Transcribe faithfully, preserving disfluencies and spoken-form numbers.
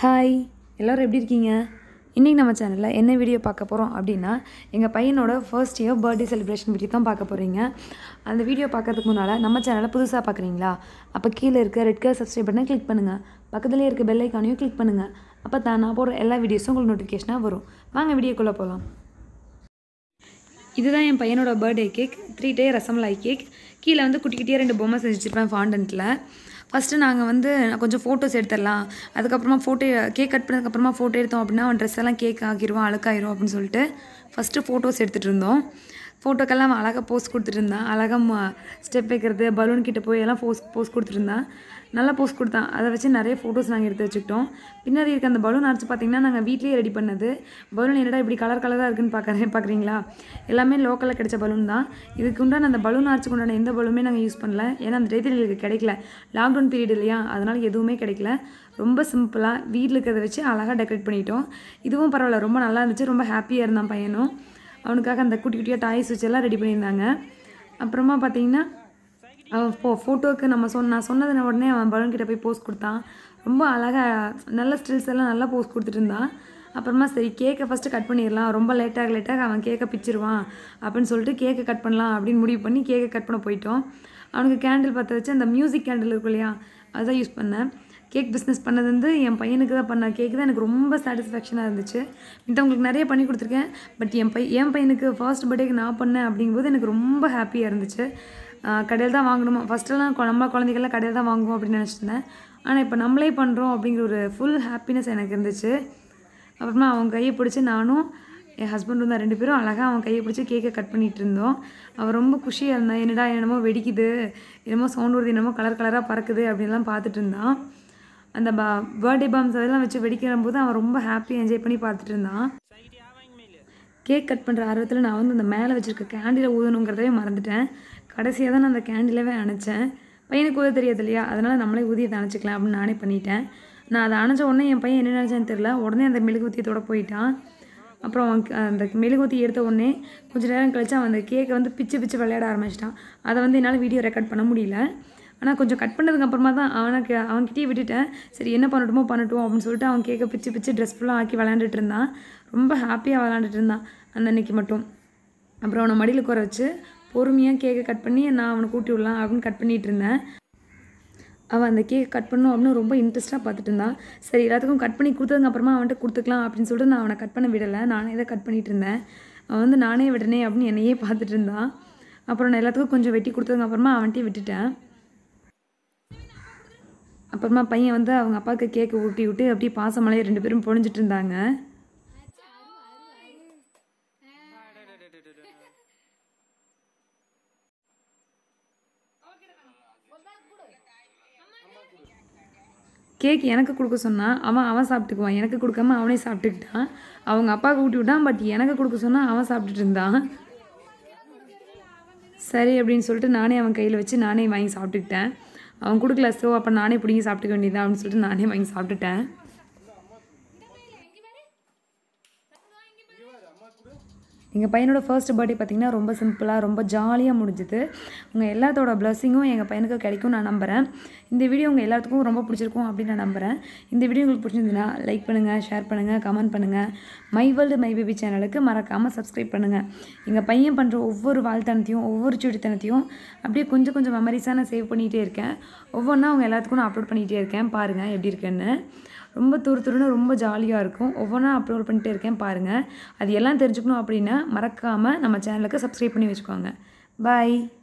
Hi எல்லோரும் எப்படி இருக்கீங்க? இன்றைக்கி நம்ம சேனலில் என்ன வீடியோ பார்க்க போகிறோம் அப்படின்னா, எங்கள் பையனோட first year birthday celebration video தான் பார்க்க போகிறீங்க. அந்த வீடியோ பார்க்கறதுக்கு முன்னால் நம்ம சேனலை புதுசாக பார்க்குறீங்களா? அப்போ கீழே இருக்க ரெட் கலர் சப்ஸ்கிரைப் பட்டனை கிளிக் பண்ணுங்கள். பக்கத்துலேயே இருக்க பெல் ஐக்கானையும் கிளிக் பண்ணுங்கள். அப்போ தான் நான் போடுற எல்லா வீடியோஸும் உங்களுக்கு நோட்டிஃபிகேஷனாக வரும். வாங்க வீடியோக்குள்ளே போகலாம். இதுதான் என் பையனோட birthday cake, three day rasmalai cake. கீழே வந்து குட்டி குட்டியாக ரெண்டு பொம்மை செஞ்சு வச்சுருப்பேன் ஃபாண்டன்ட்டில். ஃபஸ்ட்டு நாங்கள் வந்து கொஞ்சம் ஃபோட்டோஸ் எடுத்துடலாம், அதுக்கப்புறமா ஃபோட்டோ கேக் கட் பண்ணதுக்கப்புறமா ஃபோட்டோ எடுத்தோம் அப்படின்னா அவன் ட்ரெஸ் எல்லாம் கேக் ஆக்கிடுவோம், அழுக்காயிரும் அப்படின்னு சொல்லிட்டு ஃபஸ்ட்டு ஃபோட்டோஸ் எடுத்துகிட்டு இருந்தோம். ஃபோட்டோக்கெல்லாம் அவன் அழகாக போஸ் கொடுத்துட்டு இருந்தான். அழகாக ஸ்டெப் வைக்கிறது, பலூன் கிட்டே போய் எல்லாம் போஸ் போஸ் கொடுத்துட்டு இருந்தான். நல்லா போஸ் கொடுத்தான். அதை வச்சு நிறைய ஃபோட்டோஸ் நாங்கள் எடுத்து வச்சுக்கிட்டோம். பின்னாடி இருக்க அந்த பலூன் அரைச்சி பார்த்திங்கன்னா நாங்கள் வீட்லேயே ரெடி பண்ணது. பலூன் என்னடா இப்படி கலர் கலராக இருக்குதுன்னு பார்க்குறேன் பார்க்குறீங்களா? எல்லாமே லோக்கலில் கிடைச்ச பலூன் தான். இதுக்கு உண்டான அந்த பலூன் அரைச்சிக்கு உண்டான எந்த பலூனுமே நாங்கள் யூஸ் பண்ணல. ஏன்னா அந்த டயத்தில் எங்களுக்கு கிடைக்கல, லாக்டவுன் பீரியட் இல்லையா, அதனால் எதுவுமே கிடைக்கல. ரொம்ப சிம்பிளாக வீட்டில் இருக்கிறத வச்சு அழகாக டெக்கரேட் பண்ணிட்டோம். இதுவும் பரவாயில்ல, ரொம்ப நல்லா இருந்துச்சு. ரொம்ப ஹாப்பியாக இருந்தான் பையனும். அவனுக்காக அந்த குட்டி குட்டியாக டாய்ஸ் வச்செல்லாம் ரெடி பண்ணியிருந்தாங்க. அப்புறமா பார்த்திங்கன்னா அவன் ஃபோ ஃபோட்டோவுக்கு நம்ம சொன்ன நான் சொன்னதுன உடனே அவன் பலூன் கிட்டே போய் போஸ் கொடுத்தான். ரொம்ப அழகாக நல்ல ஸ்டில்ஸ் எல்லாம் நல்லா போஸ் கொடுத்துட்டு இருந்தான். அப்புறமா சரி கேக்கை ஃபஸ்ட்டு கட் பண்ணிடலாம், ரொம்ப லேட்டாக லேட்டாக அவன் கேக்கை பிச்சிருவான் அப்படின்னு சொல்லிட்டு கேக்கை கட் பண்ணலாம் அப்படின்னு முடிவு பண்ணி கேக்கை கட் பண்ண போயிட்டோம். அவனுக்கு கேண்டில் பற்ற வச்சு அந்த மியூசிக் கேண்டில் இருக்கும் இல்லையா, அதுதான் யூஸ் பண்ணேன். கேக் பிஸ்னஸ் பண்ணது வந்து என் பையனுக்கு தான் பண்ண கேக்கு தான் எனக்கு ரொம்ப சாட்டிஸ்ஃபேக்ஷனாக இருந்துச்சு. மித்தவங்களுக்கு நிறைய பண்ணி கொடுத்துருக்கேன், பட் என் பை என் பையனுக்கு ஃபர்ஸ்ட் பர்த்டேக்கு நான் பண்ணேன் அப்படிங்கும்போது எனக்கு ரொம்ப ஹாப்பியாக இருந்துச்சு. கடையில் தான் வாங்கணுமா, ஃபஸ்ட்டெல்லாம் நம்ம குழந்தைகள்லாம் கடையில் தான் வாங்குவோம் அப்படின்னு நினச்சிருந்தேன். ஆனால் இப்போ நம்மளே பண்ணுறோம் அப்படிங்கிற ஒரு ஃபுல் ஹாப்பினஸ் எனக்கு இருந்துச்சு. அப்புறமா அவன் கையை பிடிச்சி நானும் என் ஹஸ்பண்டும் தான் ரெண்டு பேரும் அழகாக அவன் கையை பிடிச்சி கேக்கை கட் பண்ணிகிட்டு இருந்தோம். அவன் ரொம்ப குஷியாக இருந்தான். என்னடா என்னமோ வெடிக்குது, என்னமோ சவுண்ட் வருது, என்னமோ கலர் கலராக பறக்குது அப்படின்லாம் பார்த்துட்டு இருந்தான். அந்த ப பர்த்டே பாம்ஸ் அதெல்லாம் வச்சு வெடிக்கிற போது அவன் ரொம்ப ஹாப்பியாக என்ஜாய் பண்ணி பார்த்துட்டு இருந்தான். கேக் கட் பண்ணுற ஆர்வத்தில் நான் வந்து அந்த மேலே வச்சுருக்க கேண்டில் ஊதணுங்கிறதவே மறந்துட்டேன். கடைசியாக தான் நான் அந்த கேண்டிலவே அணைச்சேன். பையனுக்கு ஊத தெரியாது இல்லையா, அதனால் நம்மளே ஊதியத்தை அணைச்சிக்கலாம் அப்படின்னு நானே பண்ணிட்டேன். நான் அதை அணைச்ச உடனே என் பையன் என்ன நினச்சான்னு தெரில, உடனே அந்த மெழுகுவத்தியத்தோட போயிட்டான். அப்புறம் அவன் அந்த மெழுகுவத்தி எடுத்த உடனே கொஞ்சம் நேரம் கழிச்சு அவன் அந்த கேக்கை வந்து பிச்சு பிச்சு விளையாட ஆரம்பிச்சிட்டான். அதை வந்து என்னால் வீடியோ ரெக்கார்ட் பண்ண முடியல. ஆனால் கொஞ்சம் கட் பண்ணதுக்கு அப்புறமா தான் அவனுக்கு அவன்கிட்டயே விட்டுட்டேன். சரி என்ன பண்ணட்டுமோ பண்ணட்டும் அப்படின்னு சொல்லிட்டு அவன் கேக்கை பிச்சு பிச்சு ட்ரெஸ் ஃபுல்லாக ஆக்கி விளையாண்டுட்டு இருந்தான். ரொம்ப ஹாப்பியாக விளையாண்டுட்டு இருந்தான் அந்த அன்னைக்கு மட்டும். அப்புறம் அவனை மடியில் குறை வச்சு பொறுமையாக கேக்கை கட் பண்ணி நான் அவனை கூட்டி விடலாம் அப்படின்னு கட் பண்ணிகிட்டு இருந்தேன். அவன் அந்த கேக்கை கட் பண்ணணும் அப்படின்னு ரொம்ப இன்ட்ரெஸ்ட்டாக பார்த்துட்டு இருந்தான். சரி எல்லாத்துக்கும் கட் பண்ணி கொடுத்ததுக்கு அப்புறமா அவன்கிட்ட கொடுத்துக்கலாம் அப்படின்னு சொல்லிட்டு நான் அவனை கட் பண்ண விடலை. நானே தான் கட் பண்ணிகிட்டு இருந்தேன். அவன் வந்து நானே விடனே அப்படின்னு என்னையே பார்த்துட்டு இருந்தான். அப்புறம் நான் எல்லாத்துக்கும் கொஞ்சம் வெட்டி கொடுத்ததுக்கு அப்புறமா அவன்கிட்டே விட்டுட்டேன். அப்புறமா பையன் வந்து அவங்க அப்பாவுக்கு கேக்கு ஊட்டி விட்டு அப்படியே பாசமலையை ரெண்டு பேரும் பொழிஞ்சிட்டு இருந்தாங்க. கேக் எனக்கு கொடுக்க சொன்னான், அவன் அவன் சாப்பிட்டுக்குவான். எனக்கு கொடுக்காம அவனே சாப்பிட்டுக்கிட்டான். அவங்க அப்பாவுக்கு ஊட்டி விட்டான், பட் எனக்கு கொடுக்க சொன்னால் அவன் சாப்பிட்டுட்டு இருந்தான். சரி அப்படின்னு சொல்லிட்டு நானே அவன் கையில் வச்சு நானே வாங்கி சாப்பிட்டுக்கிட்டேன். அவன் கொடுக்கல, ஸோ அப்போ நானே பிடிங்கி சாப்பிட்டுக்க வேண்டியதான் அப்படின்னு சொல்லிட்டு நானே வாங்கி சாப்பிட்டுட்டேன். எங்கள் பையனோட ஃபர்ஸ்ட் பர்த்டே பார்த்திங்கன்னா ரொம்ப சிம்பிளாக ரொம்ப ஜாலியாக முடிஞ்சுது. உங்கள் எல்லாத்தோட பிளஸ்ஸிங்கும் எங்கள் பையனுக்கு கிடைக்கும் நான் நம்புகிறேன். இந்த வீடியோ உங்கள் எல்லாத்துக்கும் ரொம்ப பிடிச்சிருக்கும் அப்படின்னு நான் நம்புகிறேன். இந்த வீடியோ உங்களுக்கு பிடிச்சிருந்ததுன்னா லைக் பண்ணுங்கள், ஷேர் பண்ணுங்கள், கமெண்ட் பண்ணுங்கள். மை வேர்ல்டு மை பேபி சேனலுக்கு மறக்காமல் சப்ஸ்கிரைப் பண்ணுங்கள். எங்கள் பையன் பண்ணுற ஒவ்வொரு வாழ்த்தனத்தையும் ஒவ்வொரு சுடித்தனத்தையும் அப்படியே கொஞ்சம் கொஞ்சம் மெமரிஸாக நான் சேவ் பண்ணிகிட்டே இருக்கேன். ஒவ்வொன்றா அவங்க எல்லாத்துக்கும் நான் அப்லோட் பண்ணிகிட்டே இருக்கேன். பாருங்கள் எப்படி இருக்குன்னு. ரொம்ப துரு துருன்னு ரொம்ப ஜாலியாக இருக்கும். ஒவ்வொன்றா அப்லோட் பண்ணிகிட்டே இருக்கேன் பாருங்கள். அது எல்லாம் தெரிஞ்சுக்கணும் அப்படின்னா மறக்காமல் நம்ம சேனலுக்கு சப்ஸ்கிரைப் பண்ணி வச்சுக்கோங்க. பாய்.